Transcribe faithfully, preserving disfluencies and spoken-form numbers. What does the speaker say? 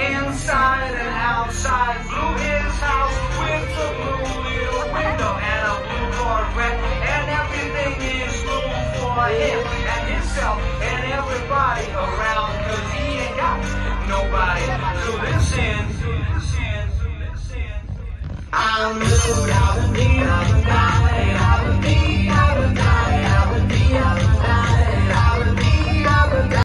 inside and outside. Blew his house with a blue little window and a blue Corvette, and everything is blue for him and himself and everybody around, cause he ain't got nobody to listen. I moved out of Leeds.